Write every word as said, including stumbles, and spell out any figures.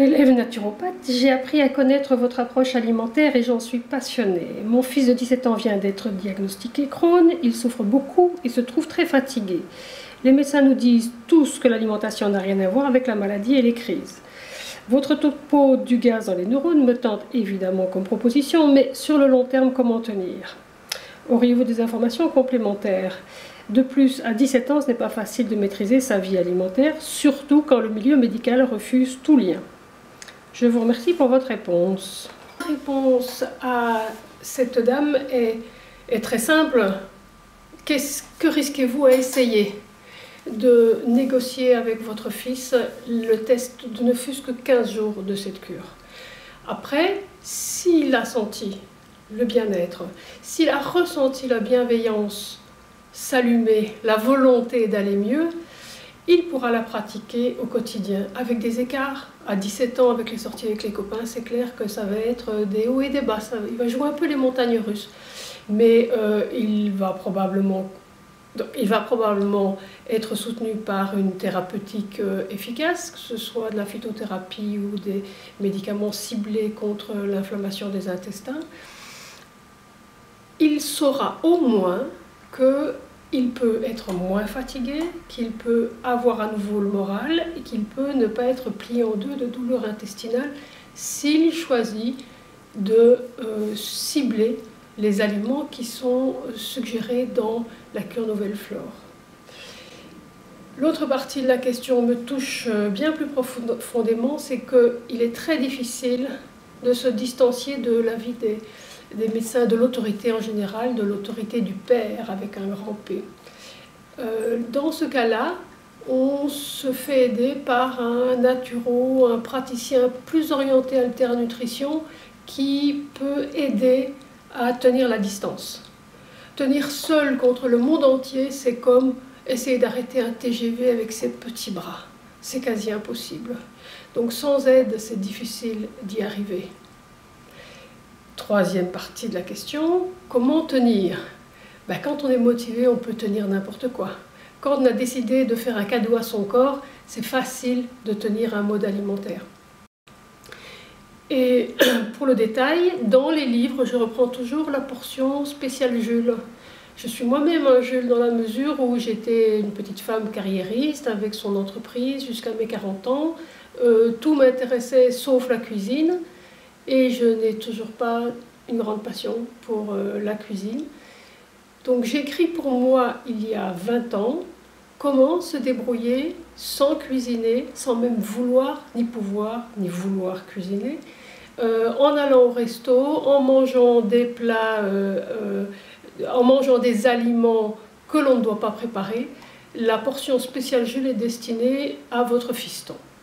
élève naturopathe, j'ai appris à connaître votre approche alimentaire et j'en suis passionnée. Mon fils de dix-sept ans vient d'être diagnostiqué Crohn, il souffre beaucoup et se trouve très fatigué. Les médecins nous disent tous que l'alimentation n'a rien à voir avec la maladie et les crises. Votre topo du gaz dans les neurones me tente évidemment comme proposition, mais sur le long terme, comment tenir? Auriez-vous des informations complémentaires? De plus, à dix-sept ans, ce n'est pas facile de maîtriser sa vie alimentaire, surtout quand le milieu médical refuse tout lien. Je vous remercie pour votre réponse. La réponse à cette dame est, est très simple. Qu'est-ce que risquez-vous à essayer de négocier avec votre fils le test de ne fût-ce que quinze jours de cette cure? Après, s'il a senti le bien-être, s'il a ressenti la bienveillance s'allumer, la volonté d'aller mieux, il pourra la pratiquer au quotidien, avec des écarts. À dix-sept ans, avec les sorties avec les copains, c'est clair que ça va être des hauts et des bas, ça, il va jouer un peu les montagnes russes, mais euh, il va probablement, il va probablement être soutenu par une thérapeutique euh, efficace, que ce soit de la phytothérapie ou des médicaments ciblés contre l'inflammation des intestins. Il saura au moins qu'il peut être moins fatigué, qu'il peut avoir à nouveau le moral et qu'il peut ne pas être plié en deux de douleur intestinale s'il choisit de euh, cibler les aliments qui sont suggérés dans la cure Nouvelle Flore. L'autre partie de la question me touche bien plus profondément, c'est qu'il est très difficile de se distancier de l'avis des des médecins, de l'autorité en général, de l'autorité du père avec un grand P. Euh, dans ce cas-là, on se fait aider par un naturo, un praticien plus orienté alter-nutrition qui peut aider à tenir la distance. Tenir seul contre le monde entier, c'est comme essayer d'arrêter un T G V avec ses petits bras. C'est quasi impossible. Donc sans aide, c'est difficile d'y arriver. Troisième partie de la question, comment tenir? Ben, quand on est motivé, on peut tenir n'importe quoi. Quand on a décidé de faire un cadeau à son corps, c'est facile de tenir un mode alimentaire. Et pour le détail, dans les livres, je reprends toujours la portion spéciale Jules. Je suis moi-même un Jules dans la mesure où j'étais une petite femme carriériste avec son entreprise jusqu'à mes quarante ans. Euh, tout m'intéressait sauf la cuisine. Et je n'ai toujours pas une grande passion pour euh, la cuisine. Donc j'écris pour moi, il y a vingt ans, comment se débrouiller sans cuisiner, sans même vouloir, ni pouvoir, ni vouloir cuisiner, euh, en allant au resto, en mangeant des plats, euh, euh, en mangeant des aliments que l'on ne doit pas préparer. La portion spéciale Jules est destinée à votre fiston.